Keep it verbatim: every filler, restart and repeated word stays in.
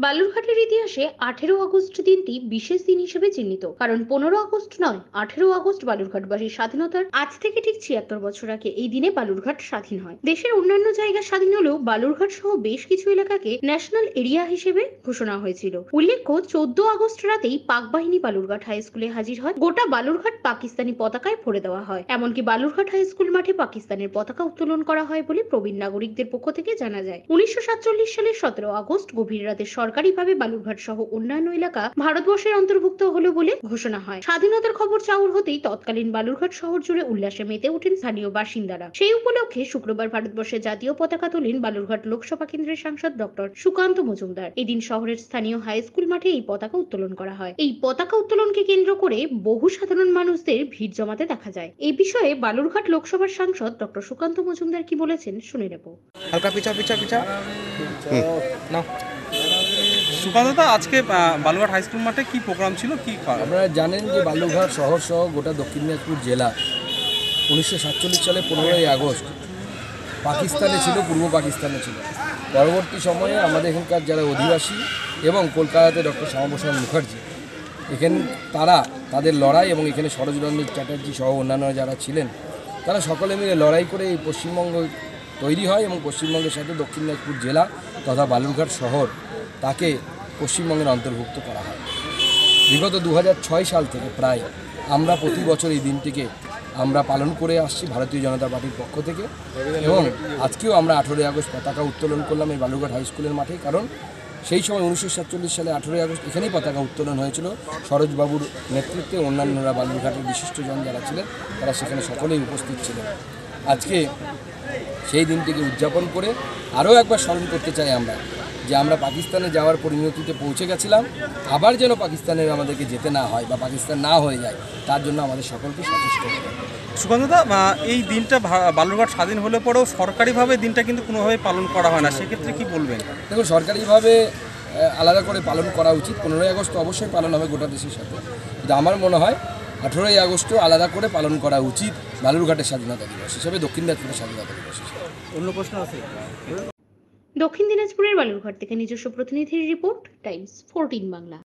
বালুরঘাটের ইতিহাসে আঠেরো আগস্ট দিনটি বিশেষ দিন হিসেবে চিহ্নিত। কারণ পনেরো আগস্ট নয়, আঠেরো আগস্ট বালুরঘাটবাসীর স্বাধীনতার আজ থেকে ঠিক ছিয়াত্তর বছর আগে এই দিনে বালুরঘাট স্বাধীন হয়। দেশের অন্যান্য জায়গা স্বাধীন হলেও বালুরঘাট সহ বেশ কিছু এলাকাকে ন্যাশনাল এরিয়া হিসেবে ঘোষণা হয়েছিল। উল্লেখ্য, চোদ্দ আগস্ট রাতেই পাক বাহিনী বালুরঘাট হাই স্কুলে হাজির হয়। গোটা বালুরঘাট পাকিস্তানি পতাকায় ভরে দেওয়া হয়। এমনকি বালুরঘাট হাই স্কুল মাঠে পাকিস্তানের পতাকা উত্তোলন করা হয় বলে প্রবীণ নাগরিকদের পক্ষ থেকে জানা যায়। উনিশশো সাতচল্লিশ সালের সতেরো আগস্ট গভীর রাতে সরকারিভাবে বালুরঘাট সহ অন্যান্য এলাকা ভারতবর্ষের অন্তর্ভুক্ত হলো বলে ঘোষণা হয়। স্বাধীনতার খবর চাউর হতেই তৎকালীন বালুরঘাট শহর জুড়ে উল্লাসে মেতে ওঠেন স্থানীয় বাসিন্দারা। সেই উপলক্ষে শুক্রবার ভারতবর্ষের জাতীয় পতাকা তোলেন বালুরঘাট লোকসভা কেন্দ্রের সাংসদ ডক্টর সুকান্ত মজুমদার। এদিন শহরের স্থানীয় হাই স্কুল মাঠে এই পতাকা উত্তোলন করা হয়। এই পতাকা উত্তোলনকে কেন্দ্র করে বহু সাধারণ মানুষদের ভিড় জমাতে দেখা যায়। এই বিষয়ে বালুরঘাট লোকসভার সাংসদ ডক্টর সুকান্ত মজুমদার কি বলেছেন শুনে নেব। হালকা পিছা পিছা পিছা নাও। সুকান্তদা, আজকে বালুরঘাট হাই স্কুল মাঠে কি প্রোগ্রাম ছিল, কি? আপনারা জানেন যে বালুরঘাট শহর সহ গোটা দক্ষিণ দিনাজপুর জেলা উনিশশো সাতচল্লিশ সালে পনেরোই আগস্ট পাকিস্তানে ছিল, পূর্ব পাকিস্তানে ছিল। পরবর্তী সময়ে আমাদের এখানকার যারা অধিবাসী এবং কলকাতাতে ডক্টর শ্যামাপ্রসাদ মুখার্জি, এখানে তারা তাদের লড়াই এবং এখানে শরৎচন্দ্র চ্যাটার্জি সহ অন্যান্য যারা ছিলেন, তারা সকলে মিলে লড়াই করে এই পশ্চিমবঙ্গ তৈরি হয় এবং পশ্চিমবঙ্গের সাথে দক্ষিণ দিনাজপুর জেলা তথা বালুরঘাট শহর তাকে পশ্চিমবঙ্গের অন্তর্ভুক্ত করা হয়। বিগত দু হাজার ছয় সাল থেকে প্রায় আমরা প্রতি বছর এই দিনটিকে আমরা পালন করে আসছি ভারতীয় জনতা পার্টির পক্ষ থেকে, এবং আজকেও আমরা আঠেরোই আগস্ট পতাকা উত্তোলন করলাম এই বালুরঘাট হাই স্কুলের মাঠে। কারণ সেই সময় উনিশশো সাতচল্লিশ সালে আঠেরোই আগস্ট এখানেই পতাকা উত্তোলন হয়েছিল। সরোজবাবুর নেতৃত্বে অন্যান্যরা বালুরঘাটের বিশিষ্টজন যারা ছিলেন তারা সেখানে সকলেই উপস্থিত ছিলেন। আজকে সেই দিনটিকে উদযাপন করে আরও একবার স্মরণ করতে চাই আমরা যে আমরা পাকিস্তানে যাওয়ার পরিণতিতে পৌঁছে গেছিলাম, আবার যেন পাকিস্তানের আমাদেরকে যেতে না হয় বা পাকিস্তান না হয়ে যায়, তার জন্য আমাদের সকলকে সচেষ্ট হতে হবে। সুকান্তদা, এই দিনটা বালুরঘাট স্বাধীন হলে পরেও সরকারিভাবে দিনটা কিন্তু কোনোভাবে পালন করা হয় না, সেক্ষেত্রে কি বলবেন? দেখুন, সরকারিভাবে আলাদা করে পালন করা উচিত। পনেরোই আগস্ট অবশ্যই পালন হবে গোটা দেশের সাথে, কিন্তু আমার মনে হয় আঠেরোই আগস্টও আলাদা করে পালন করা উচিত বালুরঘাটের স্বাধীনতা দিবস হিসেবে, দক্ষিণ দিনাজপুরের স্বাধীনতা দিবস হিসেবে। অন্য প্রশ্ন আছে? দক্ষিণ দিনাজপুরের বালুরঘাট থেকে নিজস্ব প্রতিনিধির রিপোর্ট, টাইমস ফোরটিন বাংলা।